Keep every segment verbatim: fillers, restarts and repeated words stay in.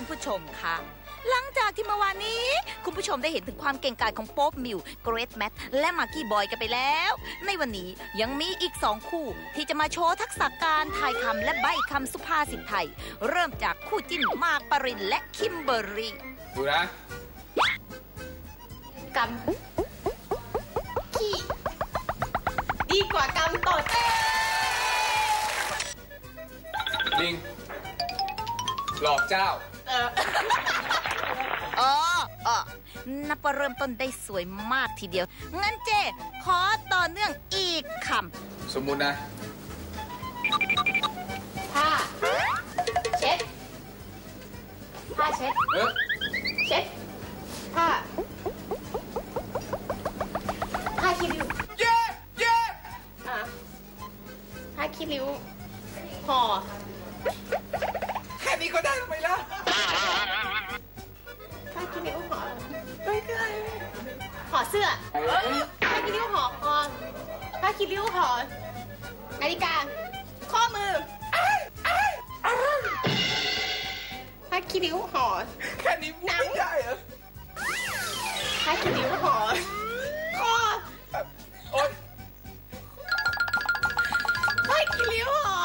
ผู้ชมคะหลังจากที่เมื่อวานนี้คุณผู้ชมได้เห็นถึงความเก่งกาจของโป๊ปมิวเกรทแมทและมากกี้บอยกันไปแล้วในวันนี้ยังมีอีกสองคู่ที่จะมาโชว์ทักษะการทายคำและใบ้คำสุภาษิตไทยเริ่มจากคู่จิ้นมากปรินและคิมเบอร์รี่ดูนะกำขี้ดีกว่ากำตดลิงหลอกเจ้าเอออ๋ออ๋อนับว่าเริ่มต้นได้สวยมากทีเดียวงั้นเจขอต่อเนื่องอีกคำสมมุตินะผ้าเช็ดผ้าเช็ดเออเช็ดผ้าผ้าคีริ้วเย้เย้อ่ะผ้าคีริ้วห่อแค่นี้ก็ได้ไหมล่ะผ้าคีริ้วห่อไม่เคยห่อเสื้อผ้าคีริ้วห่อคอผ้าคีริ้วห่อนาฬิกาข้อมือผ้าคีริ้วห่อแค่นี้ไม่ได้เหรอผ้าคีริ้วห่อคอโอ๊ยผ้าคีริ้วห่อ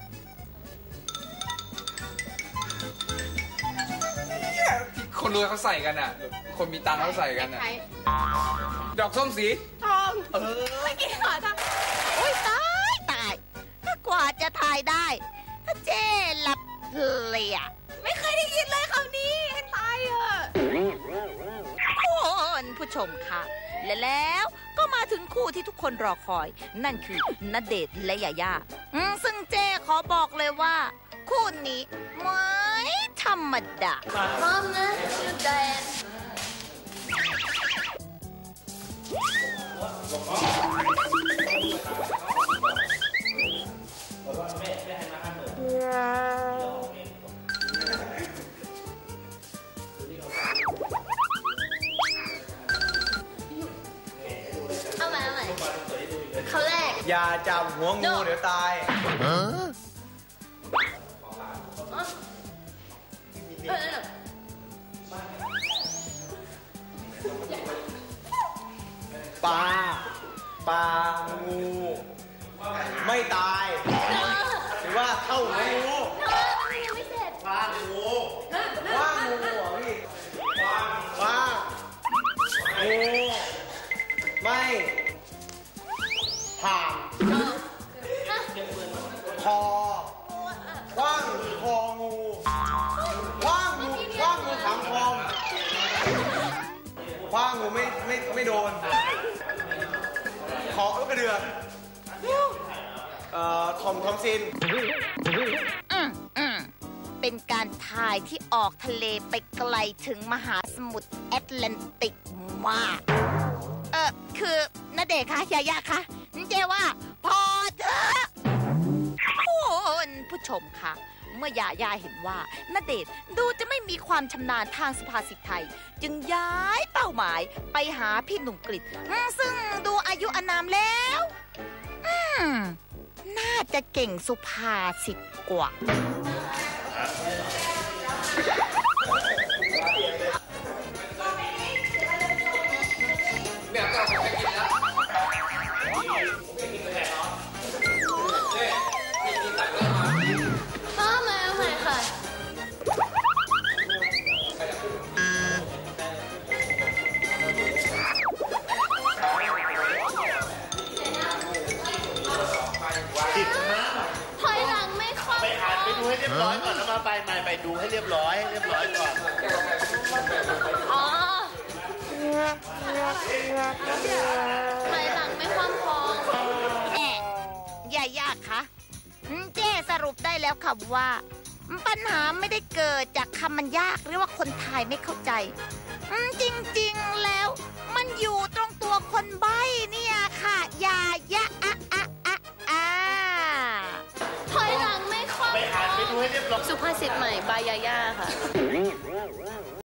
คนรวยเขาใส่กันอ่ะคนมีตังค์เขาใส่กันอ่ะดอกส้มสีทองเออไม่กี่หรอทองโอ้ยตายตายถ้ากว่าจะทายได้ถ้าเจ๊หลับเลยอ่ะไม่เคยได้ยินเลยคำนี้ให้ตายเออคุณผู้ชมค่ะและแล้วก็มาถึงคู่ที่ทุกคนรอคอยนั่นคือณเดชน์และยาย่าซึ่งเจ๊ขอบอกเลยว่าคู่นี้ไม่ธรรมดาพร้อมนะยูแดนเอาใหม่เอาใหม่เขาแรกอย่าจับหัวงูเดี๋ยวตายปลาปลางูไม่ตายหรือว่าเข้าหัวงูไม่เสร็จปลางูว่างูเหรอพี่ว่างูไม่ผ่านคอว่างคองูว่างงูว่างงูถังทองว่างงูไม่ไม่ไม่โดนขอลูกกระเดือกเอ่อทอมทอมซินอืมอืมเป็นการทายที่ออกทะเลไปไกลถึงมหาสมุทรแอตแลนติกมากเออคือณเดชน์คะยาย่าคะเจ๊ว่าพอเถอะคุณผู้ชมคะเมื่อยาย่าเห็นว่าณเดชน์ดูจะไม่มีความชำนาญทางสุภาษิตไทยจึงย้ายเป้าหมายไปหาพี่หนุ่มกฤษซึ่งดูอายุอานามแล้วอืมน่าจะเก่งสุภาษิตกว่าเนี่ยก็จะกินแล้วเรียบร้อยก่อนแล้วมาไปใหม่ไปดูให้เรียบร้อยให้เรียบร้อยก่อนอ๋อถอยหลังไม่ความพองแอะอย่ายากคะเจ๊สรุปได้แล้วค่ะว่าปัญหาไม่ได้เกิดจากคำมันยากหรือว่าคนไทยไม่เข้าใจจริงๆแล้วมันอยู่ตรงตัวคนใบ้เนี่ยค่ะอย่ายะอะอะอะอะถอยหลังไม่ความพองสุภาษิตใหม่บายยาย่าค่ะ